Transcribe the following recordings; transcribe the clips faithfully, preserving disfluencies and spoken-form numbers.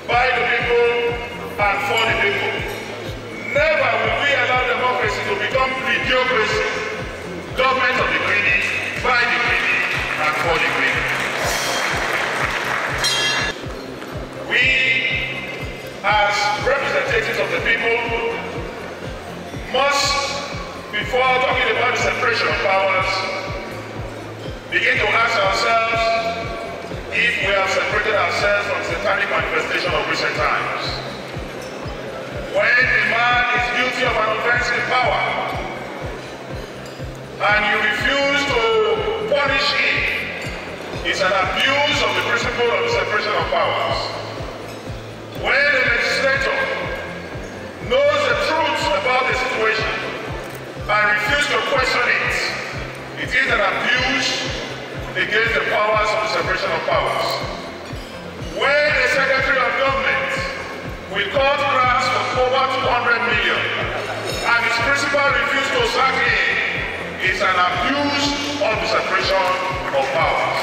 by the people, and for the people. Never will we allow democracy to become idiocracy, government of the greedy, by the greedy, and for the greedy. We, as representatives of the people, must, before talking about the separation of powers, begin to ask ourselves if we have separated ourselves from satanic manifestation of recent times. When a man is guilty of an offense in power, and you refuse to punish him, it's an abuse of the principle of the separation of powers. When a legislator knows the truth about the situation and refuses to question it, it is an abuse against the powers of the separation of powers. When a secretary of government will cut grants for over two hundred million and his principal refuses to sack him, it's an abuse of the separation of powers.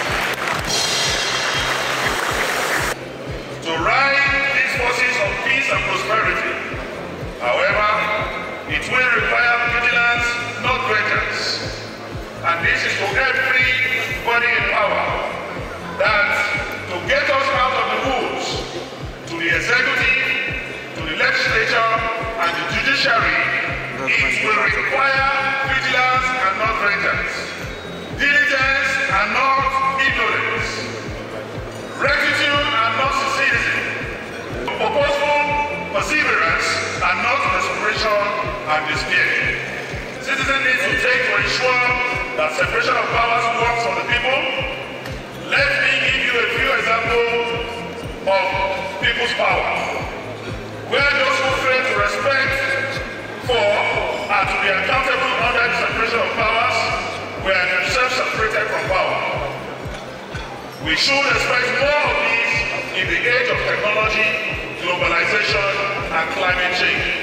To ride these forces of peace and prosperity, however, it will require vigilance, not vengeance. And this is for everybody in power, that to get us out of the woods, to the executive, to the legislature, and the judiciary, it will require vigilance and not vengeance, diligence and not ignorance, rectitude and not secession, purposeful perseverance and not desperation and despair. Citizens need to take to ensure that separation of powers works for the people. Let me give you a few examples of people's power, where those who fail to respect for and to be accountable under the separation of powers were themselves separated from power. We should expect more of these in the age of technology, globalization, and climate change.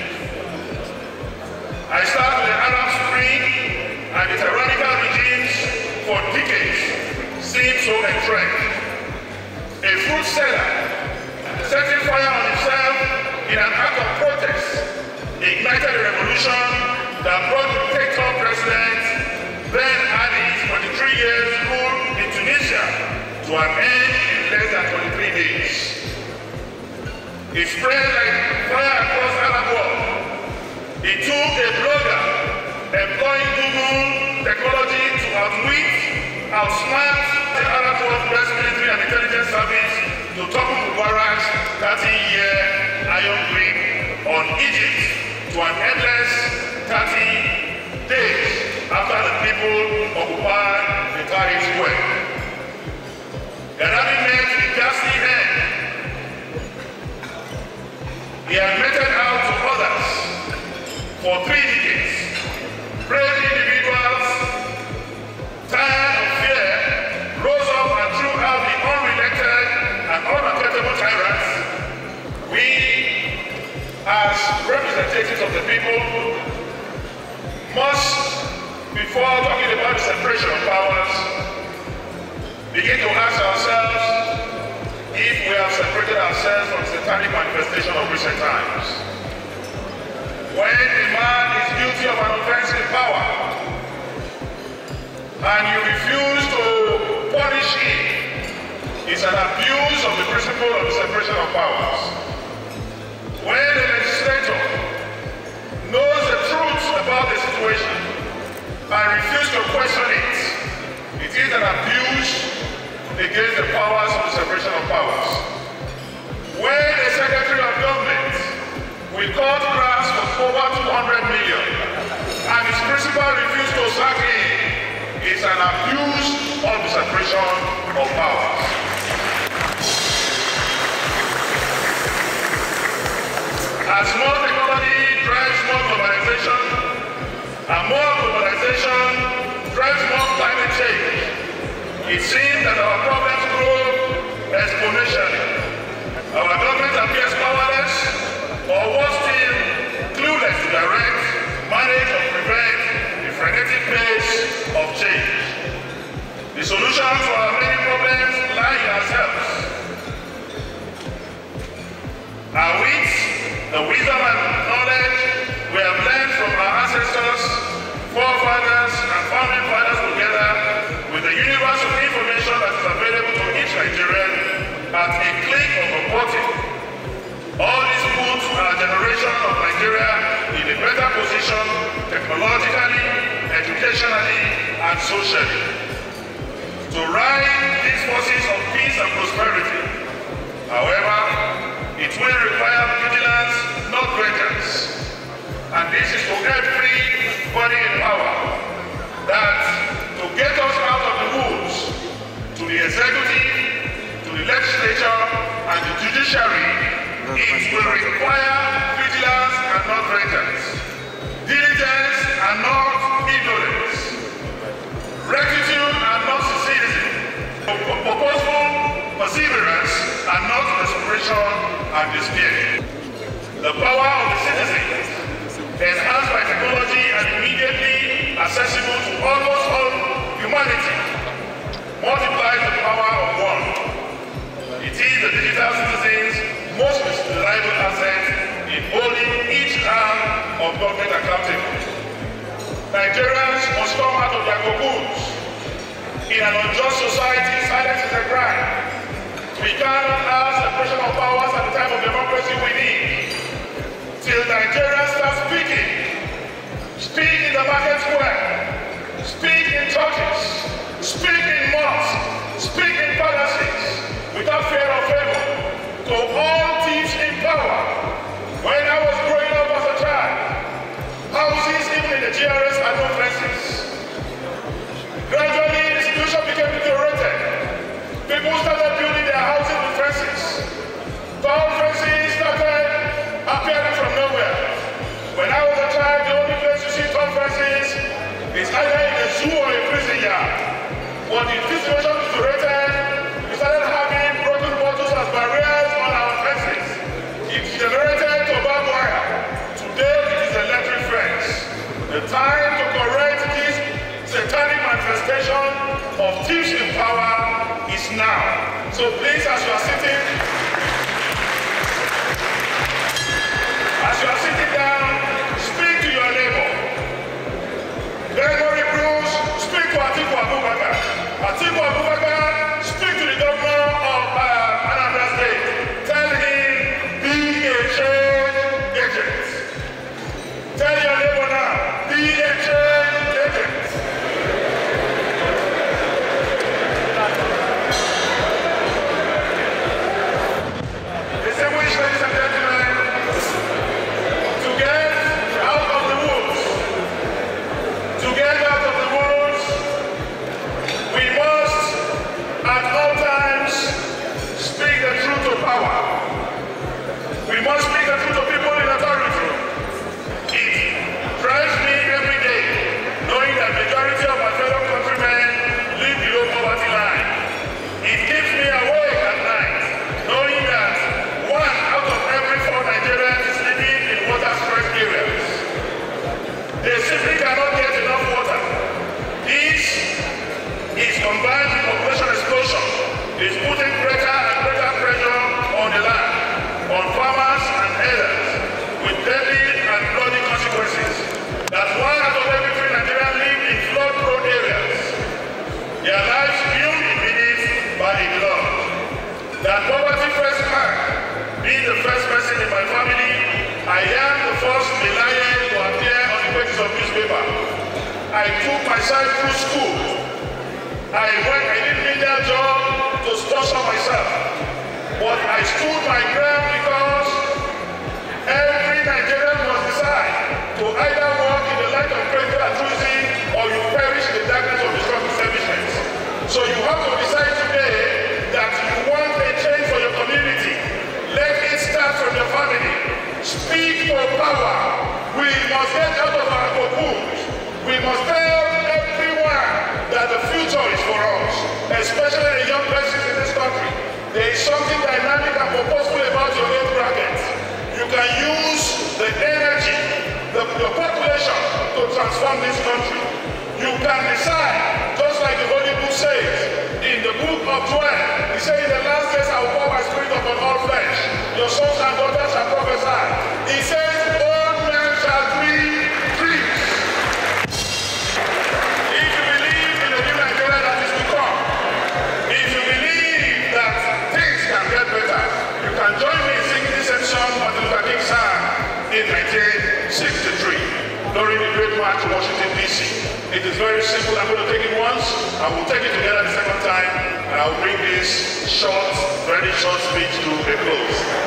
I start with the Arab Spring, and the tyrannical regimes for decades seem so entrenched. A fruit seller setting fire on himself in an act of protest ignited a revolution that brought the dictator president Ben Ali's twenty-three years rule in Tunisia to an end in less than twenty-three days. It spread like fire across the Arab world. It took a blogger employing Google technology to outwit, outsmart the Arab world's best military and intelligence service to topple Mubarak's thirty-year iron grip on Egypt to an endless thirty days after the people occupied the Tahrir Square. Gaddafi met the ghastly end. He had meted out to others for three decades. Brave individuals, tired of fear, rose up and threw out the unrelenting and unaccountable tyrants. We, as representatives of the people, must, before talking about the separation of powers, begin to ask ourselves if we have separated ourselves from satanic manifestation of recent times. When a man is guilty of an offense in power, and you refuse to punish him, it's an abuse of the principle of the separation of powers. When a legislator knows the truth about the situation and refuses to question it, it is an abuse against the powers of the separation of powers. When a secretary of government will cut grants for over two hundred million and his principal refuses to sack him, it's an abuse of the separation of powers. As more technology drives more globalization, and more globalization drives more climate change, it seems that our problems grow exponentially. Our government appears powerless, or worse still, clueless to direct, manage, or prevent the frenetic pace of change. The solution to our many problems lie in ourselves. Nigeria in a better position technologically, educationally, and socially. To ride these forces of peace and prosperity, however, it will require vigilance, not vengeance. And this is for everybody in power, that to get us out of the woods, to the executive, to the legislature, and the judiciary, it will require vigilance and not vengeance, diligence and not ignorance, rectitude and not secession, purposeful perseverance and not desperation and despair. The power of the citizens, enhanced by technology and immediately accessible to almost all humanity, multiplies the power of one. It is the digital citizens' most reliable asset in holding each arm of government accountable. Nigerians must come out of their cocoons. In an unjust society, silence is a crime. We cannot have separation of powers at the time of democracy we need. Till Nigerians start speaking. Speak in the market square. Speak in churches. Speak in mosques. Speak in palaces. Without fear or favor. To all thieves in power. When I was growing up as a child, houses even in the G R S had no fences. Gradually, the situation became deteriorated. People started building their houses with fences. Tall fences started appearing from nowhere. When I was a child, the only place you see tall fences is either in a zoo or a prison yard. When the situation deteriorated, we started having broken bottles as barriers on our fences. It generated to barbed wire. Today, it is electric fence. The time to correct this satanic manifestation of thieves in power is now. So please, as you are sitting, as you are sitting down, speak to your neighbor. Gregory Bruce, speak to Atiku Abubakar. Atiku Abubakar, speak to the governor of uh, Anambra State. Tell him, be a change agent. Tell your neighbor now, be a change agent. Distinguished ladies and gentlemen, to get out of the woods, to get out of the woods, we must at all times speak the truth to power. We must speak the truth to people in authority. It drives me every day, knowing that the majority of my fellow countrymen live below poverty line. It keeps me awake at night, knowing that one out of every four Nigerians is living in water-stressed areas. They simply cannot get enough water. This is combined with population explosion. It's putting greater and greater pressure on the land, on farmers and others, with deadly and bloody consequences. That one out of every three Nigerians live in flood-prone areas. Their lives built in minutes by a flood. That poverty first man, being the first person in my family, I am the first Malayan to appear on the pages of newspaper. I took myself through school. I went, I didn't need that job to sponsor myself. But I stood my ground because every Nigerian must decide to either walk in the light of critical altruism or you perish in the darkness of destructive selfishness. So you have to decide today that you want a change for your community. Let it start from your family. Speak to power. We must get out of our cocoons. We must tell everyone that the future is for us, especially the young persons in this country. There is something dynamic and purposeful about your age bracket. You can use the energy, the, the population to transform this country. You can decide, just like the Holy Book says, in the book of Joel, he said, in the last days I will pour my spirit upon all flesh. Your sons and daughters shall prophesy. He says, old men shall dream dreams. If you believe in the new Nigeria that is to come, if you believe that things can get better, you can join me in singing this same song of the King Sam in Nigeria. It is very simple. I'm going to take it once, and we'll take it together the second time, and I'll bring this short, very short speech to a close.